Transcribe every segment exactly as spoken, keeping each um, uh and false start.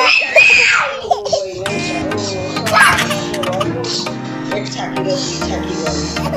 एक छाकी दो छाकी दो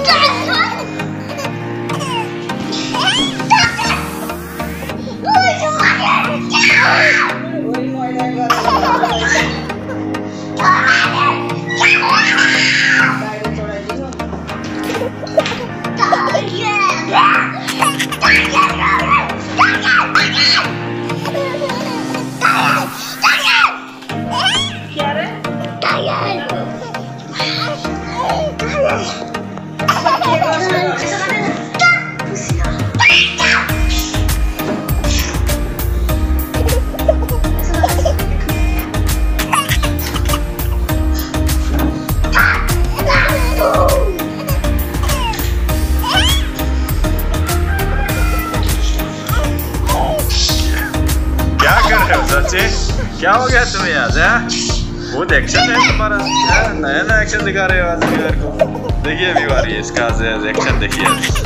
सचिन क्या हो गया तुम्हें आज? है बहुत एक्शन है तुम्हारा, नया नया एक्शन दिखा रहे हो आज मेरे को। देखिए अभी आ रही है इसका एक्शन, देखिए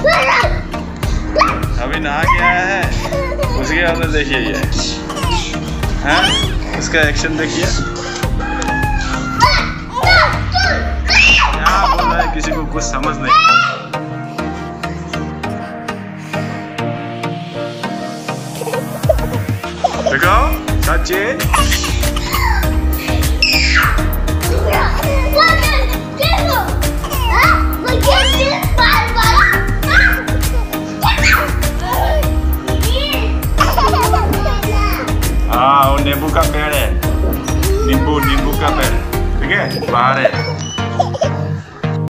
अभी नहा के आया है, उसके बाद देखिए ये हैं इसका एक्शन देखिए। क्या बोल रहा है किसी को कुछ समझ नहीं। देखो Sachin